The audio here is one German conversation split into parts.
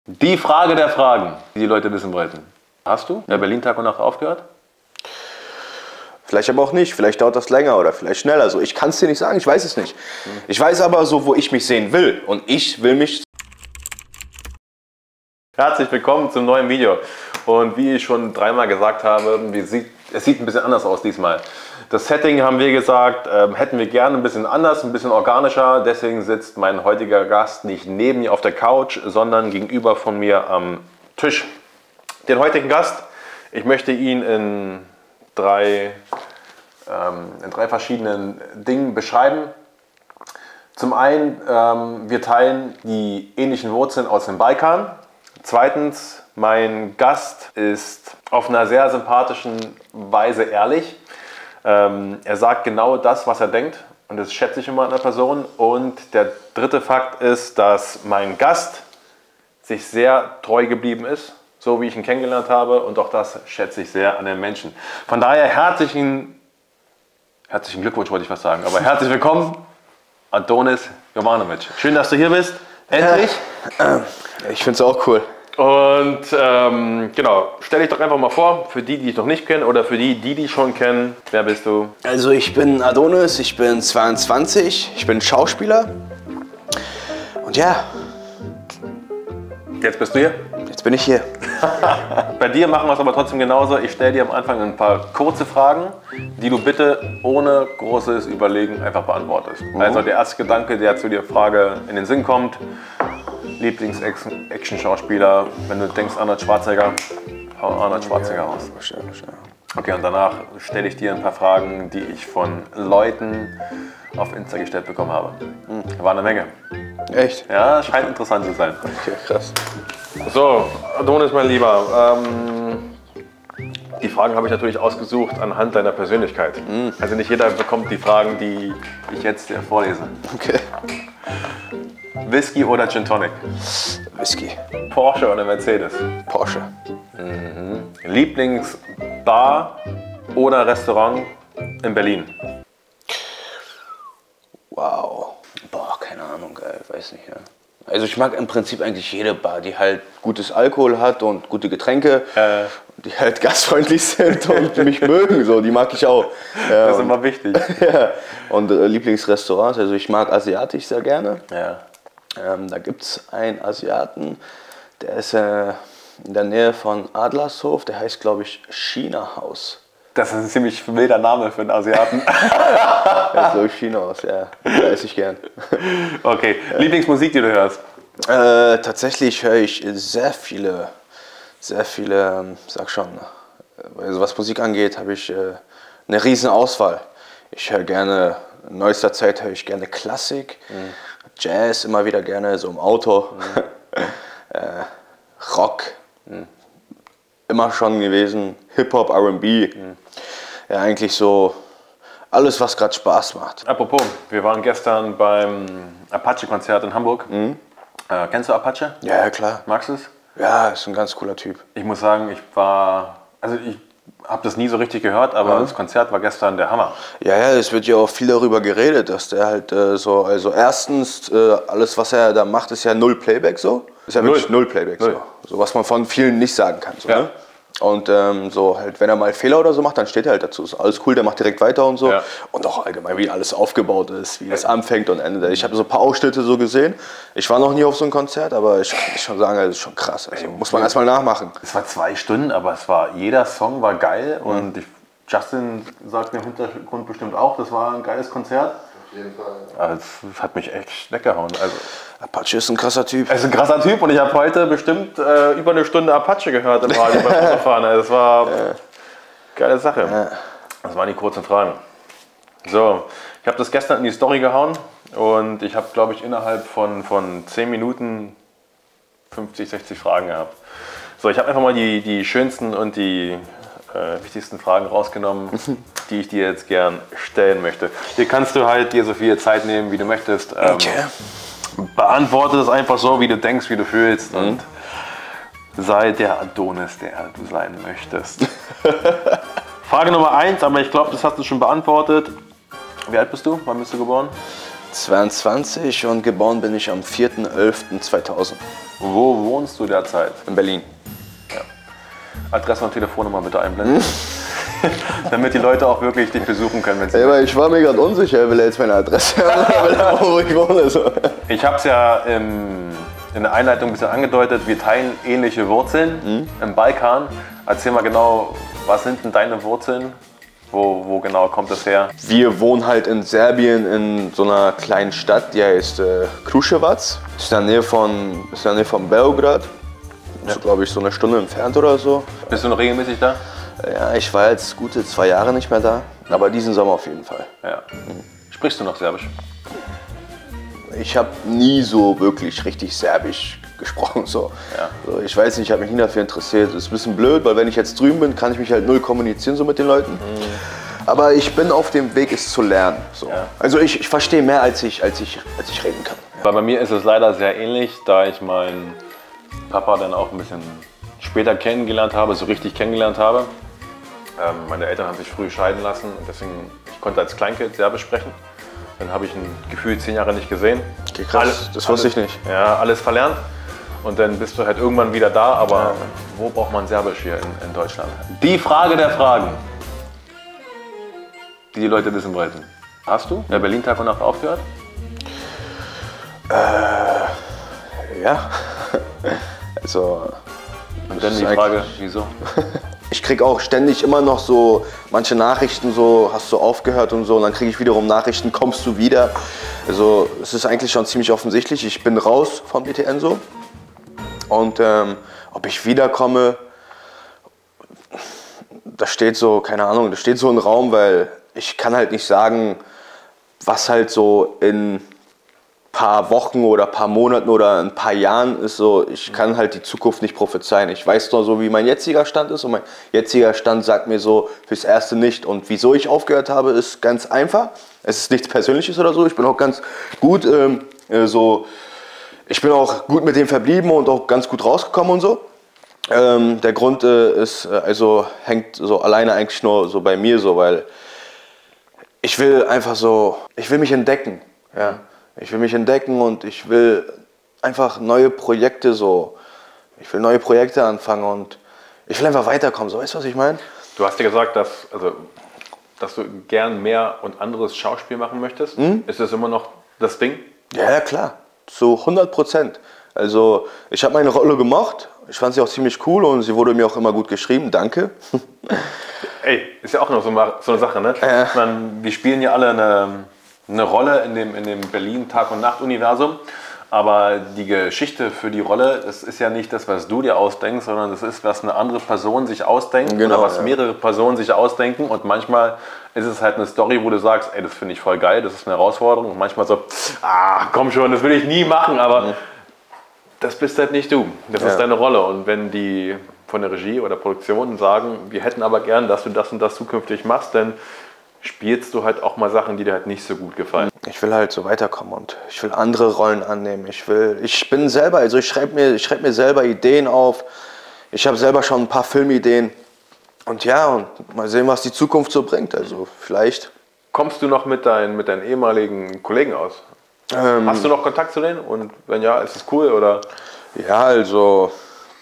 Die Frage der Fragen, die die Leute wissen wollten. Hast du der Berlin Tag und Nacht aufgehört? Vielleicht aber auch nicht. Vielleicht dauert das länger oder vielleicht schneller. Also ich kann es dir nicht sagen, ich weiß es nicht. Ich weiß aber so, wo ich mich sehen will. Und ich will mich... Herzlich willkommen zum neuen Video. Und wie ich schon dreimal gesagt habe, es sieht ein bisschen anders aus diesmal. Das Setting, haben wir gesagt, hätten wir gerne ein bisschen anders, ein bisschen organischer. Deswegen sitzt mein heutiger Gast nicht neben mir auf der Couch, sondern gegenüber von mir am Tisch. Den heutigen Gast, ich möchte ihn in drei verschiedenen Dingen beschreiben. Zum einen, wir teilen die ähnlichen Wurzeln aus dem Balkan. Zweitens, mein Gast ist auf einer sehr sympathischen Weise ehrlich. Er sagt genau das, was er denkt, und das schätze ich immer an der Person. Und der dritte Fakt ist, dass mein Gast sich sehr treu geblieben ist, so wie ich ihn kennengelernt habe, und auch das schätze ich sehr an den Menschen. Von daher herzlichen Glückwunsch, wollte ich was sagen, aber herzlich willkommen, Adonis Jovanovic. Schön, dass du hier bist, endlich. Ich finde es auch cool. Und genau, stell dich doch einfach mal vor, für die, die dich noch nicht kennen oder für die, die dich schon kennen. Wer bist du? Also ich bin Adonis, ich bin 22, ich bin Schauspieler. Und ja, Jetzt bist du hier. jetzt bin ich hier. Bei dir machen wir es aber trotzdem genauso. Ich stelle dir am Anfang ein paar kurze Fragen, die du bitte ohne großes Überlegen einfach beantwortest. Also der erste Gedanke, der zu der Frage in den Sinn kommt: Lieblings-Action-Schauspieler. Wenn du denkst Arnold Schwarzenegger, hau Arnold Schwarzenegger raus. Okay, und danach stelle ich dir ein paar Fragen, die ich von Leuten auf Insta gestellt bekommen habe. War eine Menge. Echt? Ja, scheint interessant zu sein. Okay, krass. So, Adonis, mein Lieber. Die Fragen habe ich natürlich ausgesucht anhand deiner Persönlichkeit. Also nicht jeder bekommt die Fragen, die ich jetzt dir vorlese. Okay. Whisky oder Gin Tonic? Whisky. Porsche oder Mercedes? Porsche. Lieblingsbar oder Restaurant in Berlin? Wow. Boah, keine Ahnung, weiß nicht. Ja. Also ich mag im Prinzip eigentlich jede Bar, die halt gutes Alkohol hat und gute Getränke, die halt gastfreundlich sind und mich mögen, so, die mag ich auch. Das ist immer wichtig. Ja. Und Lieblingsrestaurants, also ich mag asiatisch sehr gerne. Ja. Da gibt es einen Asiaten, der ist in der Nähe von Adlershof, der heißt, glaube ich, China-Haus. Das ist ein ziemlich wilder Name für einen Asiaten. Das ist so China-Haus, ja, da esse ich gern. Okay, Lieblingsmusik, die du hörst? Tatsächlich höre ich sehr viele, sag schon, also was Musik angeht, habe ich eine riesen Auswahl. Ich höre gerne, in neuester Zeit höre ich gerne Klassik, Jazz immer wieder gerne, so im Auto, Rock, immer schon gewesen, Hip-Hop, R&B, ja eigentlich so alles, was gerade Spaß macht. Apropos, wir waren gestern beim Apache-Konzert in Hamburg. Kennst du Apache? Ja, klar. Magst du es? Ja, ist ein ganz cooler Typ. Ich muss sagen, ich habe das nie so richtig gehört, aber das Konzert war gestern der Hammer. Ja, es wird ja auch viel darüber geredet, dass der halt also erstens, alles was er da macht, ist ja null Playback so. Ist ja wirklich null Playback so. So. Was man von vielen nicht sagen kann. So, ja. Ne? Und so halt, wenn er mal Fehler oder so macht, dann steht er halt dazu. Ist alles cool, der macht direkt weiter und so. Ja. Und auch allgemein, wie alles aufgebaut ist, wie das anfängt und endet. Ich habe so ein paar Ausschnitte so gesehen. Ich war noch nie auf so einem Konzert, aber ich kann schon sagen, das ist schon krass. Also, muss man erstmal nachmachen. Es war 2 Stunden, aber jeder Song war geil. Und Justin sagt mir im Hintergrund bestimmt auch, das war ein geiles Konzert. Auf jeden Fall. Also, das hat mich echt weggehauen. Also, Apache ist ein krasser Typ. Er ist ein krasser Typ und ich habe heute bestimmt über eine Stunde Apache gehört im Radio beim Autofahren. Also, das war eine geile Sache. Ja. Das waren die kurzen Fragen. So, ich habe das gestern in die Story gehauen und ich habe, glaube ich, innerhalb von 10 Minuten 50, 60 Fragen gehabt. So, ich habe einfach mal die schönsten und die wichtigsten Fragen rausgenommen, die ich dir jetzt gern stellen möchte. Hier kannst du halt dir so viel Zeit nehmen, wie du möchtest. Okay. Beantworte es einfach so, wie du denkst, wie du fühlst und sei der Adonis, der du sein möchtest. Frage Nummer 1, aber ich glaube, das hast du schon beantwortet. Wie alt bist du? Wann bist du geboren? 22 und geboren bin ich am 4.11.2000 Wo wohnst du derzeit? in Berlin. Adresse und Telefonnummer bitte einblenden. Damit die Leute auch wirklich dich besuchen können, wenn sie. Ja, aber ich war mir gerade unsicher, will er jetzt meine Adresse haben oder wo ich wohne. So. Ich habe es ja in der Einleitung ein bisschen angedeutet, wir teilen ähnliche Wurzeln im Balkan. Erzähl mal genau, was sind denn deine Wurzeln? Wo genau kommt das her? Wir wohnen halt in Serbien in so einer kleinen Stadt, die heißt Kruševac. Ist in der Nähe von Beograd. Ist, glaube ich, so eine Stunde entfernt oder so. Bist du noch regelmäßig da? Ja, ich war jetzt gute 2 Jahre nicht mehr da, aber diesen Sommer auf jeden Fall. Ja. Sprichst du noch Serbisch? Ich habe nie so wirklich richtig Serbisch gesprochen. So. Ja. So, ich weiß nicht, ich habe mich nie dafür interessiert. Das ist ein bisschen blöd, weil wenn ich jetzt drüben bin, kann ich mich halt null kommunizieren so mit den Leuten. Aber ich bin auf dem Weg, es zu lernen. So. Ja. Also ich verstehe mehr, als ich reden kann. Weil bei mir ist es leider sehr ähnlich, da ich meinen Papa dann auch ein bisschen später kennengelernt habe, so richtig kennengelernt habe. Meine Eltern haben sich früh scheiden lassen und deswegen, ich konnte als Kleinkind Serbisch sprechen. Dann habe ich ihn gefühlt 10 Jahre nicht gesehen. Okay, krass, das wusste ich nicht. Ja, alles verlernt. Und dann bist du halt irgendwann wieder da, aber wo braucht man Serbisch hier in Deutschland? Die Frage der Fragen, die Leute wissen wollten. Hast du der Berlin Tag und Nacht aufgehört? Ja. Also. Und dann die Frage, wieso? Ich kriege auch ständig immer noch so manche Nachrichten, so hast du aufgehört und so, und dann kriege ich wiederum Nachrichten, kommst du wieder? Also es ist eigentlich schon ziemlich offensichtlich, ich bin raus vom BTN so. Und ob ich wiederkomme, das steht so, keine Ahnung, das steht so im Raum, weil ich kann halt nicht sagen, was halt so in paar Wochen oder paar Monaten oder ein paar Jahren ist. So, ich kann halt die Zukunft nicht prophezeien. Ich weiß nur so, wie mein jetziger Stand ist, und mein jetziger Stand sagt mir so fürs Erste nicht. Und wieso ich aufgehört habe, ist ganz einfach. Es ist nichts Persönliches oder so. Ich bin auch ganz gut ich bin auch gut mit dem verblieben und auch ganz gut rausgekommen und so. Der Grund hängt so alleine eigentlich nur so bei mir so, weil ich will mich entdecken. Ja. Ich will mich entdecken und ich will einfach neue Projekte anfangen und ich will einfach weiterkommen. So, weißt du, was ich meine? Du hast ja gesagt, dass du gern mehr und anderes Schauspiel machen möchtest. Ist das immer noch das Ding? Ja, klar. Zu 100%. Also ich habe meine Rolle gemacht. Ich fand sie auch ziemlich cool und sie wurde mir auch immer gut geschrieben. Danke. Ey, ist ja auch noch so eine Sache, ne? Ja. Wir spielen ja alle eine Rolle in dem Berlin Tag- und Nacht-Universum. Aber die Geschichte für die Rolle, das ist ja nicht das, was du dir ausdenkst, sondern das ist, was eine andere Person sich ausdenkt, genau, oder was mehrere Personen sich ausdenken. Und manchmal ist es halt eine Story, wo du sagst, ey, das finde ich voll geil, das ist eine Herausforderung. Und manchmal so, komm schon, das will ich nie machen, aber das bist halt nicht du. Das ist deine Rolle. Und wenn die von der Regie oder Produktion sagen, wir hätten aber gern, dass du das und das zukünftig machst, dann spielst du halt auch mal Sachen, die dir halt nicht so gut gefallen. Ich will halt so weiterkommen und ich will andere Rollen annehmen. Ich bin selber, also ich schreibe mir selber Ideen auf. Ich habe selber schon ein paar Filmideen. Und ja, und mal sehen, was die Zukunft so bringt. Also vielleicht. Kommst du noch mit deinen ehemaligen Kollegen aus? Hast du noch Kontakt zu denen? Und wenn ja, ist es cool, oder? Ja, also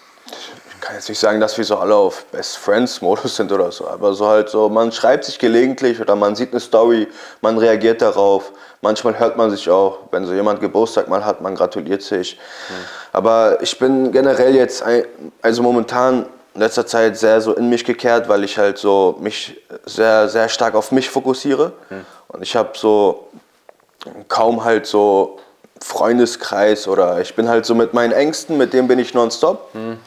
ich kann jetzt nicht sagen, dass wir so alle auf Best Friends Modus sind oder so, aber so halt so, man schreibt sich gelegentlich oder man sieht eine Story, man reagiert darauf. Manchmal hört man sich auch, wenn so jemand Geburtstag mal hat, man gratuliert sich. Aber ich bin generell jetzt, also momentan in letzter Zeit sehr so in mich gekehrt, weil ich halt so mich sehr, sehr stark auf mich fokussiere. Und ich habe so kaum halt so Freundeskreis oder ich bin halt so mit meinen Ängsten, mit dem bin ich nonstop.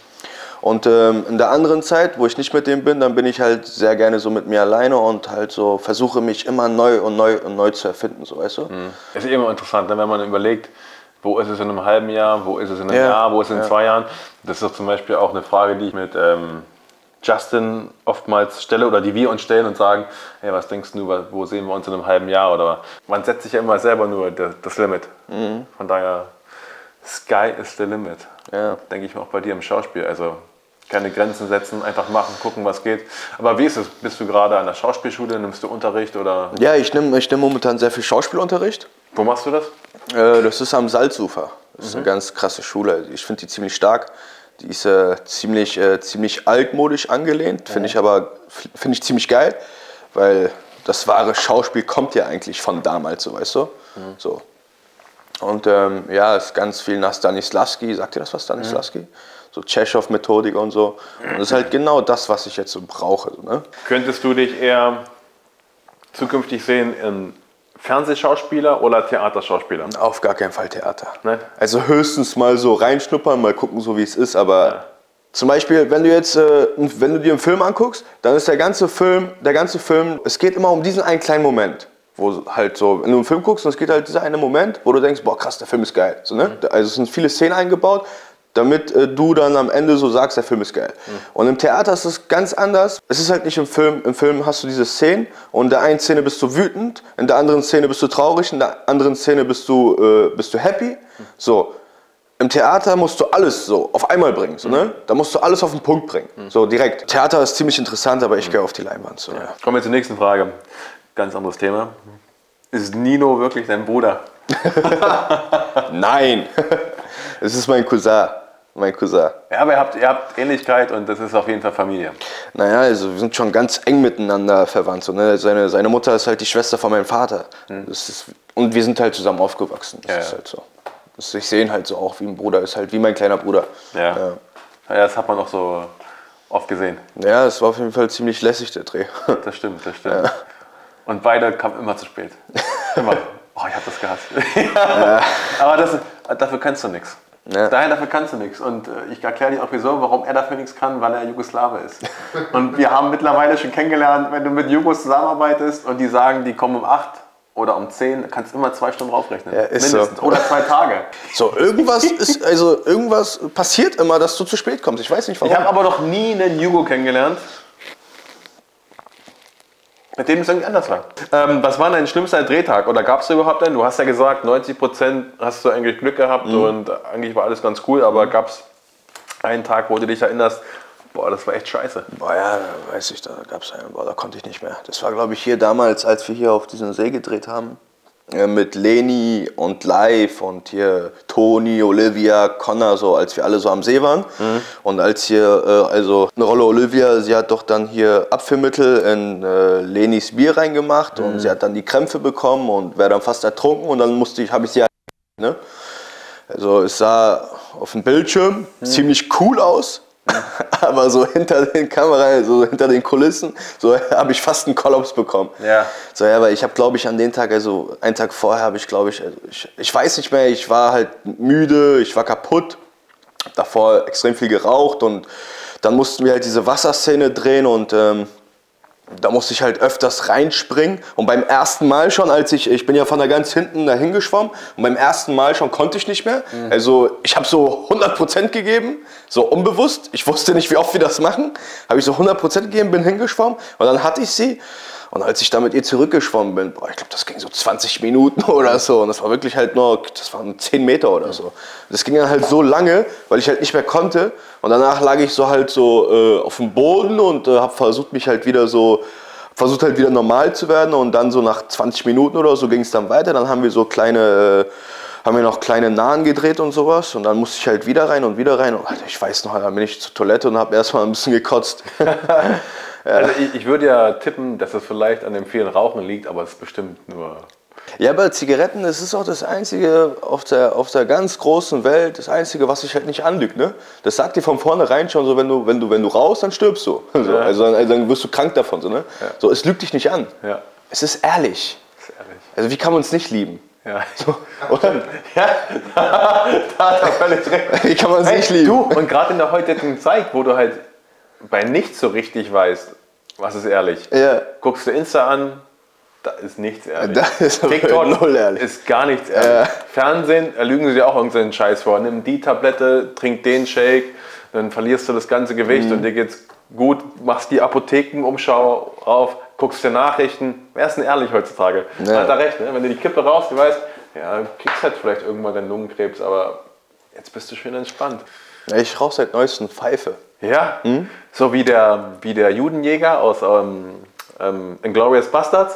Und in der anderen Zeit, wo ich nicht mit dem bin, dann bin ich halt sehr gerne so mit mir alleine und halt so versuche mich immer neu und neu zu erfinden, so, weißt du? Es ist immer interessant, wenn man überlegt, wo ist es in einem halben Jahr, wo ist es in einem Jahr, wo ist es in 2 Jahren. Das ist doch zum Beispiel auch eine Frage, die ich mit Justin oftmals stelle oder die wir uns stellen und sagen, hey, was denkst du, wo sehen wir uns in einem halben Jahr? Oder man setzt sich ja immer selber nur das Limit. Von daher, Sky is the limit. Ja. Denke ich mir auch bei dir im Schauspiel. Also keine Grenzen setzen, einfach machen, gucken, was geht. Aber wie ist es? Bist du gerade an der Schauspielschule? Nimmst du Unterricht? Oder? Ja, ich nehm momentan sehr viel Schauspielunterricht. Wo machst du das? Das ist am Salzufer. Das ist eine ganz krasse Schule. Ich finde die ziemlich stark. Die ist ziemlich altmodisch angelehnt, finde ich ziemlich geil, weil das wahre Schauspiel kommt ja eigentlich von damals, so, weißt du? So. Und ja, es ist ganz viel nach Stanislavski. Sagt ihr das was, Stanislavski? So Tschechow-Methodik und so. Und das ist halt genau das, was ich jetzt so brauche. So, ne? Könntest du dich eher zukünftig sehen in Fernsehschauspieler oder Theaterschauspieler? Auf gar keinen Fall Theater. Nein? Also höchstens mal so reinschnuppern, mal gucken, so wie es ist. Aber zum Beispiel, wenn du dir einen Film anguckst, dann ist der ganze Film, es geht immer um diesen einen kleinen Moment. Wo halt so, wenn du einen Film guckst und es geht halt dieser eine Moment, wo du denkst, boah krass, der Film ist geil. So, ne? Also es sind viele Szenen eingebaut, damit du dann am Ende so sagst, der Film ist geil. Und im Theater ist es ganz anders. Es ist halt nicht im Film. Im Film hast du diese Szenen und in der einen Szene bist du wütend, in der anderen Szene bist du traurig, in der anderen Szene bist du happy. So. Im Theater musst du alles so auf einmal bringen. So, ne? Da musst du alles auf den Punkt bringen. So direkt. Theater ist ziemlich interessant, aber ich gehe auf die Leinwand. So, ja. Kommen wir zur nächsten Frage. Ganz anderes Thema. Ist Nino wirklich dein Bruder? Nein, es ist mein Cousin. Ja, aber ihr habt Ähnlichkeit und das ist auf jeden Fall Familie. Naja, also wir sind schon ganz eng miteinander verwandt. So, ne? Seine Mutter ist halt die Schwester von meinem Vater. Und wir sind halt zusammen aufgewachsen. Das ist halt so. Ich sehe ihn halt so auch wie ein Bruder, ist halt wie mein kleiner Bruder. Ja, das hat man auch so oft gesehen. Ja, es war auf jeden Fall ziemlich lässig, der Dreh. Das stimmt. Ja. Und beide kamen immer zu spät. Immer. Oh, ich hab das gehasst. Ja. Aber dafür kannst du nichts. Ja. Dafür kannst du nichts. Und ich erkläre dir auch wieso, warum er dafür nichts kann, weil er Jugoslawe ist. Und wir haben mittlerweile schon kennengelernt, wenn du mit Jugos zusammenarbeitest und die sagen, die kommen um 8 oder um 10, kannst du immer 2 Stunden draufrechnen. Ja, mindestens. So. Oder 2 Tage. So, irgendwas passiert immer, dass du zu spät kommst. Ich weiß nicht warum. Ich habe aber noch nie einen Jugo kennengelernt, mit dem es irgendwie anders war. Was war dein schlimmster Drehtag? Oder gab es überhaupt einen? Du hast ja gesagt, 90% hast du eigentlich Glück gehabt und eigentlich war alles ganz cool, aber gab es einen Tag, wo du dich erinnerst, boah, das war echt scheiße? Boah, ja, weiß ich, da gab es einen, boah, da konnte ich nicht mehr. Das war, glaube ich, hier damals, als wir hier auf diesem See gedreht haben. Mit Leni und Live und hier Toni, Olivia, Connor, so als wir alle so am See waren. Und als hier, also eine Rolle Olivia, sie hat doch dann hier Abführmittel in Lenis Bier reingemacht und sie hat dann die Krämpfe bekommen und wäre dann fast ertrunken und dann habe ich sie, ne? Also es sah auf dem Bildschirm ziemlich cool aus. Aber so hinter den Kameras, so hinter den Kulissen, so habe ich fast einen Kollaps bekommen. Ja. So, ja, weil ich habe, glaube ich, an den Tag, also einen Tag vorher habe ich, glaube ich, ich weiß nicht mehr, ich war halt müde, ich war kaputt, davor extrem viel geraucht und dann mussten wir halt diese Wasserszene drehen und da musste ich halt öfters reinspringen und beim ersten Mal schon, ich bin ja von da ganz hinten dahin geschwommen und beim ersten Mal schon konnte ich nicht mehr. Also ich habe so 100% gegeben, so unbewusst. Ich wusste nicht, wie oft wir das machen. Habe ich so 100% gegeben, bin hingeschwommen und dann hatte ich sie. Und als ich da mit ihr zurückgeschwommen bin, boah, ich glaube, das ging so 20 Minuten oder so. Und das war wirklich halt das waren 10 Meter oder so. Das ging dann halt so lange, weil ich halt nicht mehr konnte. Und danach lag ich so halt so auf dem Boden und habe versucht wieder normal zu werden. Und dann so nach 20 Minuten oder so ging es dann weiter. Dann haben wir so noch kleine Nahen gedreht und sowas. Und dann musste ich halt wieder rein. Und Alter, ich weiß noch, dann bin ich zur Toilette und habe erstmal ein bisschen gekotzt. Ja. Also ich würde ja tippen, dass es vielleicht an dem vielen Rauchen liegt, aber es ist bestimmt nur... Ja, aber Zigaretten, das ist auch das Einzige auf der ganz großen Welt, das Einzige, was sich halt nicht anlügt, ne? Das sagt dir von vornherein schon so, wenn du rauchst, dann stirbst du. So, ja. also dann wirst du krank davon, so, ne? Ja. So, es lügt dich nicht an. Ja. Es ist ehrlich. Also wie kann man uns nicht lieben? Ja. So, oder? Ja, da hat er völlig recht. Wie kann man uns nicht lieben? Du, und gerade in der heutigen Zeit, wo du halt bei nichts so richtig weißt, was ist ehrlich. Ja. Guckst du Insta an, da ist nichts ehrlich. Da ist TikTok null ehrlich. Ist gar nichts ehrlich. Fernsehen, lügen sie dir auch irgendeinen Scheiß vor. Nimm die Tablette, trink den Shake, dann verlierst du das ganze Gewicht und dir geht's gut, machst die Apothekenumschau auf, guckst dir Nachrichten. Wer ist denn ehrlich heutzutage? Ja. Hat er recht, ne? Wenn du die Kippe rauchst, du weißt, ja, du kriegst halt vielleicht irgendwann den Lungenkrebs, aber jetzt bist du schön entspannt. Ja, ich rauche seit neuestem Pfeife. Ja, so wie der Judenjäger aus Inglourious Basterds.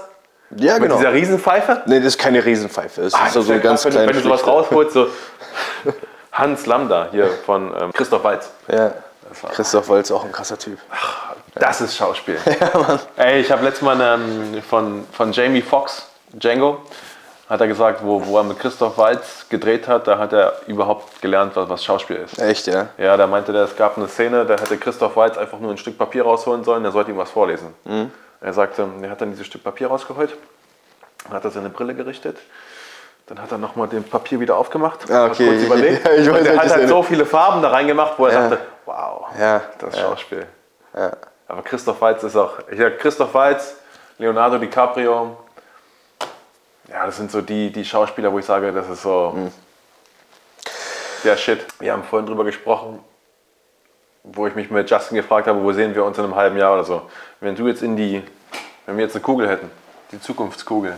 Ja, Mit genau. dieser Riesenpfeife? Nee, das ist keine Riesenpfeife. Das ist so Das wär ein ganz krass, kleiner wenn du sowas rausholst, so Hans Lambda hier von Christoph Waltz. Ja, Christoph Waltz auch ein krasser Typ. Das ist Schauspiel. Ja, Mann. Ey, ich habe letztes Mal von Jamie Foxx, Django, hat er gesagt, wo er mit Christoph Waltz gedreht hat, da hat er überhaupt gelernt, was Schauspiel ist. Echt, ja? Ja, da meinte der, es gab eine Szene, da hätte Christoph Waltz einfach nur ein Stück Papier rausholen sollen, der sollte ihm was vorlesen. Er sagte, er hat dann dieses Stück Papier rausgeholt, hat er seine Brille gerichtet, dann hat er nochmal den Papier wieder aufgemacht, Ah, hat kurz überlegt. Ja, ich weiß, und er hat welche halt Szene. so viele Farben da reingemacht, wo er sagte, wow, Ja, das ist Schauspiel. Ja. Aber Christoph Waltz ist auch, Christoph Waltz, Leonardo DiCaprio, ja, das sind so die Schauspieler, wo ich sage, das ist so der Shit. Wir haben vorhin drüber gesprochen, wo ich mich mit Justin gefragt habe, wo sehen wir uns in einem halben Jahr oder so. Wenn wir jetzt eine Kugel hätten, die Zukunftskugel,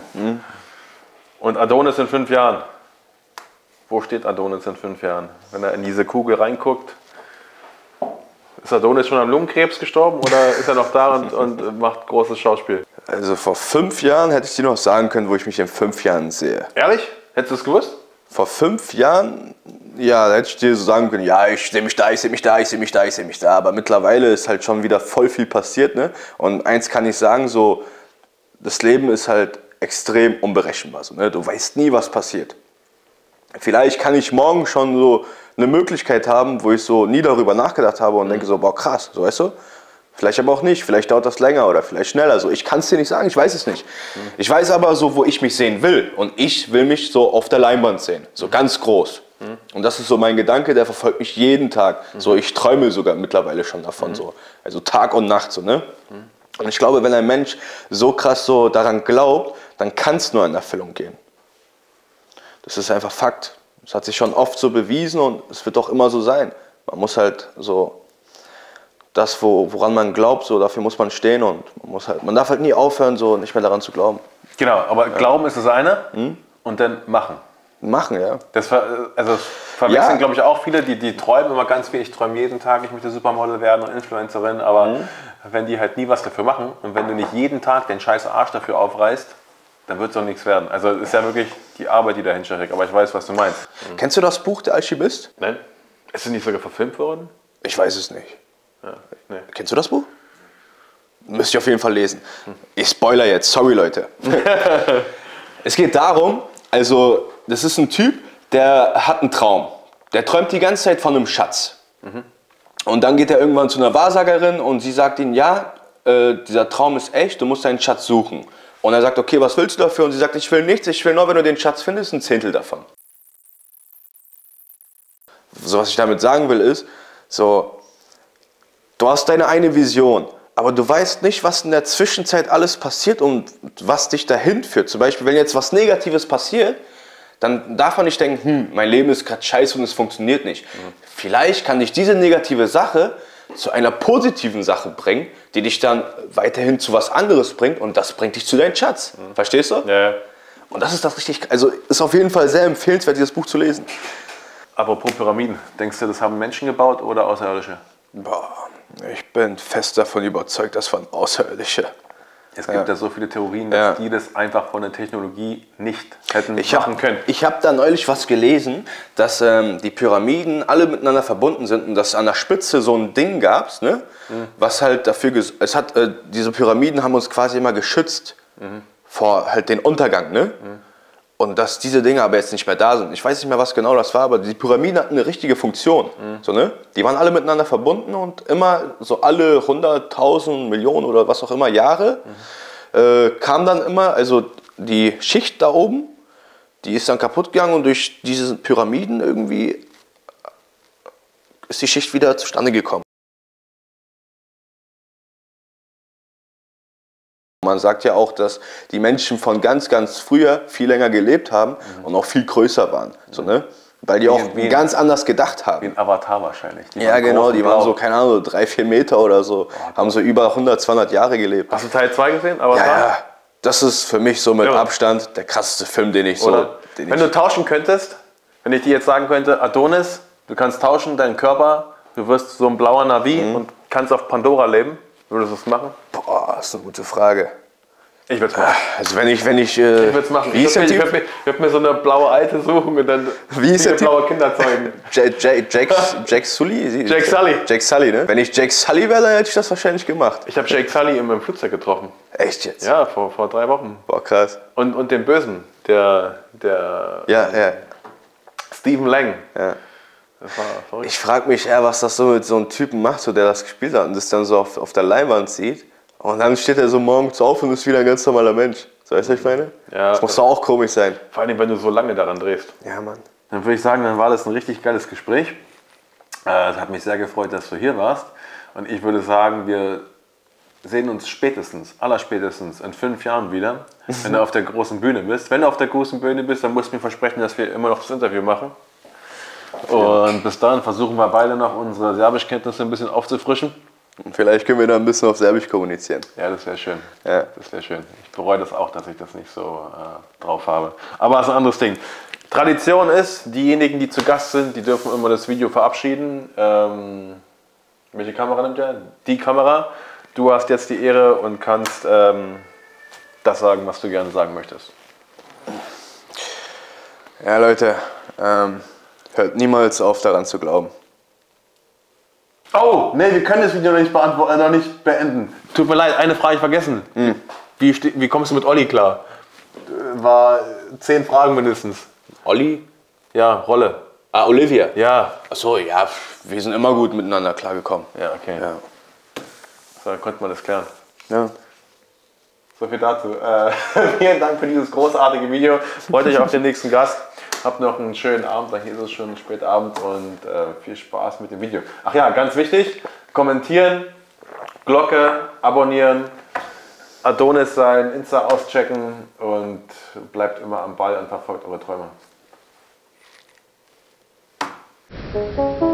und Adonis in 5 Jahren, wo steht Adonis in 5 Jahren? Wenn er in diese Kugel reinguckt, ist Adonis schon am Lungenkrebs gestorben oder ist er noch da und macht großes Schauspiel? Also vor 5 Jahren hätte ich dir noch sagen können, wo ich mich in 5 Jahren sehe. Ehrlich? Hättest du es gewusst? Vor 5 Jahren, ja, da hätte ich dir so sagen können, ja, ich sehe mich da, ich sehe mich da, ich sehe mich da, ich sehe mich da. Aber mittlerweile ist halt schon wieder voll viel passiert, ne? Und eins kann ich sagen, so, das Leben ist halt extrem unberechenbar, so, ne? Du weißt nie, was passiert. Vielleicht kann ich morgen schon so eine Möglichkeit haben, wo ich so nie darüber nachgedacht habe und denke so, boah, krass, so, weißt du? Vielleicht aber auch nicht, vielleicht dauert das länger oder vielleicht schneller. So, ich kann es dir nicht sagen, ich weiß es nicht. Ich weiß aber so, wo ich mich sehen will. Und ich will mich so auf der Leinwand sehen, so ganz groß. Und das ist so mein Gedanke, der verfolgt mich jeden Tag. So, ich träume sogar mittlerweile schon davon, so. Also Tag und Nacht, so, ne? Und ich glaube, wenn ein Mensch so krass so daran glaubt, dann kann es nur in Erfüllung gehen. Das ist einfach Fakt. Das hat sich schon oft so bewiesen und es wird auch immer so sein. Man muss halt so das, woran man glaubt, so dafür muss man stehen und man darf halt nie aufhören, so nicht mehr daran zu glauben. Genau, aber Glauben ist das eine und dann machen. Machen, ja. Das verwechseln, glaube ich, auch viele, die träumen immer ganz viel. Ich träume jeden Tag, ich möchte Supermodel werden und Influencerin, aber wenn die halt nie was dafür machen und wenn du nicht jeden Tag den scheiß Arsch dafür aufreißt, dann wird es auch nichts werden. Also es ist ja wirklich die Arbeit, die dahinter steckt, aber ich weiß, was du meinst. Kennst du das Buch Der Alchemist? Nein? Ist es nicht sogar verfilmt worden? Ich weiß es nicht. Ja, nee. Kennst du das Buch? Müsst ihr auf jeden Fall lesen. Ich spoiler jetzt, sorry Leute. Es geht darum, also das ist ein Typ, der hat einen Traum. Der träumt die ganze Zeit von einem Schatz. Und dann geht er irgendwann zu einer Wahrsagerin und sie sagt ihm, ja, dieser Traum ist echt, du musst deinen Schatz suchen. Und er sagt, okay, was willst du dafür? Und sie sagt, ich will nichts, ich will nur, wenn du den Schatz findest, 1/10 davon. So, was ich damit sagen will ist, so, du hast deine eine Vision, aber du weißt nicht, was in der Zwischenzeit alles passiert und was dich dahin führt. Zum Beispiel, wenn jetzt was Negatives passiert, dann darf man nicht denken, mein Leben ist gerade scheiße und es funktioniert nicht. Vielleicht kann dich diese negative Sache zu einer positiven Sache bringen, die dich dann weiterhin zu was anderes bringt und das bringt dich zu deinem Schatz. Verstehst du? Ja. Und das ist das richtig, also ist auf jeden Fall sehr empfehlenswert, dieses Buch zu lesen. Apropos Pyramiden, denkst du, das haben Menschen gebaut oder Außerirdische? Boah, ich bin fest davon überzeugt, das waren Außerirdische. Es gibt ja so viele Theorien, dass die das einfach von der Technologie nicht hätten machen können. Ich habe da neulich was gelesen, dass die Pyramiden alle miteinander verbunden sind und dass an der Spitze so ein Ding gab, ne? Was halt dafür, diese Pyramiden haben uns quasi immer geschützt vor halt den Untergang, ne? Und dass diese Dinge aber jetzt nicht mehr da sind. Ich weiß nicht mehr, was genau das war, aber die Pyramiden hatten eine richtige Funktion. So, ne? Die waren alle miteinander verbunden und immer so alle 100.000 Millionen oder was auch immer Jahre kam dann immer, also die Schicht da oben, die ist dann kaputt gegangen und durch diese Pyramiden irgendwie ist die Schicht wieder zustande gekommen. Man sagt ja auch, dass die Menschen von ganz, ganz früher viel länger gelebt haben und auch viel größer waren. So, ne? Weil die auch ganz anders gedacht haben. Wie ein Avatar wahrscheinlich. Ja, genau, die waren so, keine Ahnung, 3-4 Meter oder so, haben so über 100, 200 Jahre gelebt. Hast du Teil 2 gesehen? Avatar? Ja, das ist für mich so mit Abstand der krasseste Film, den ich so... Wenn du tauschen könntest, wenn ich dir jetzt sagen könnte, Adonis, du kannst tauschen deinen Körper, du wirst so ein blauer Navi und kannst auf Pandora leben, würdest du das machen? Boah, das ist eine gute Frage. Ich würde es machen. Also wenn ich Ich würde es machen. Wie ist der Ich Typ? würde mir so eine blaue Alte suchen und dann Wie ist der Typ? blaue Kinder zeugen. Jack Sully? Jack Sully. Jack Sully, ne? Wenn ich Jack Sully wäre, dann hätte ich das wahrscheinlich gemacht. Ich habe Jake Sully in meinem Flugzeug getroffen. Echt jetzt? Ja, vor 3 Wochen. Boah, krass. Und den Bösen, der Ja. Stephen Lang. Ja. Das war verrückt. Ich frage mich eher, was das so mit so einem Typen macht, so der das gespielt hat und das dann so auf der Leinwand sieht. Und dann steht er so morgens auf und ist wieder ein ganz normaler Mensch. So, weißt du, was ich meine? Ja, Das muss doch auch komisch sein. vor allem, wenn du so lange daran drehst. Ja, Mann. Dann würde ich sagen, dann war das ein richtig geiles Gespräch. Es hat mich sehr gefreut, dass du hier warst. Und ich würde sagen, wir sehen uns allerspätestens in 5 Jahren wieder, wenn du auf der großen Bühne bist. Wenn du auf der großen Bühne bist, dann musst du mir versprechen, dass wir immer noch das Interview machen. Und bis dahin versuchen wir beide noch unsere Serbischkenntnisse ein bisschen aufzufrischen. Und vielleicht können wir da ein bisschen auf Serbisch kommunizieren. Ja, das wäre schön. Ja. Das wäre schön. Ich bereue das auch, dass ich das nicht so drauf habe. Aber es ist ein anderes Ding. Tradition ist, diejenigen, die zu Gast sind, die dürfen immer das Video verabschieden. Welche Kamera nimmt der? Die Kamera. Du hast jetzt die Ehre und kannst das sagen, was du gerne sagen möchtest. Ja, Leute, hört niemals auf, daran zu glauben. Oh, nee, wir können das Video noch nicht beenden. Tut mir leid, eine Frage vergessen. Wie kommst du mit Olli klar? War 10 Fragen mindestens. Olli? Ja, Rolle. Ah, Olivia. Ja. Achso, ja, wir sind immer gut miteinander klargekommen. Ja, okay. Ja. So, dann konnte man das klären. Ja. So viel dazu. Vielen Dank für dieses großartige Video. Freut euch auf den nächsten Gast. Habt noch einen schönen Abend, hier ist es schon spät Abend und viel Spaß mit dem Video. Ach ja, ganz wichtig, kommentieren, Glocke, abonnieren, Adonis sein, Insta auschecken und bleibt immer am Ball und verfolgt eure Träume.